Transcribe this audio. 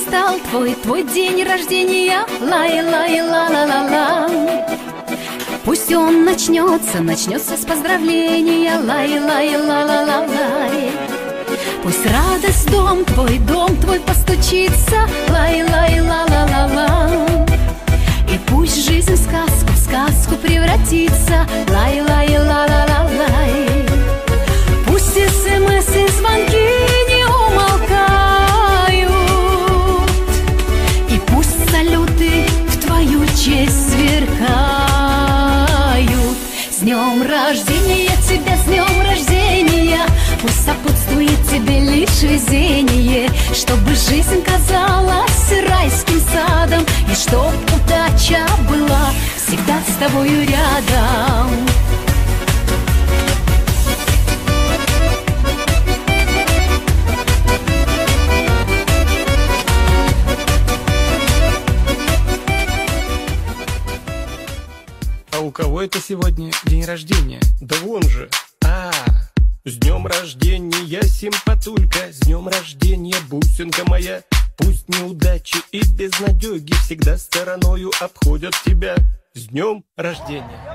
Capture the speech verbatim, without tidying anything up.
настал твой, твой день рождения. Лай-лай-ла-ла-ла-ла. Пусть он начнется, начнется с поздравления. Лай-лай-ла-ла-ла-лай. Пусть радость в дом твой, дом твой постучится. Лай-лай-ла-ла-ла-ла. И пусть жизнь в сказку, в сказку превратится. Лай-лай-ла-ла-ла-лай. Пусть смс и звонки не умолкают, и пусть салюты в твою честь сверкают. С днем рождения тебя, с днем рождения. Пусть сопутствует тебе лишь везение, чтобы жизнь казалась райским садом, и чтоб удача была всегда с тобою рядом. А у кого это сегодня день рождения? Да вон же! А, с днем рождения, симпатулька, с днем рождения, бусинка моя. Пусть неудачи и безнадеги всегда стороною обходят тебя. С днем рождения!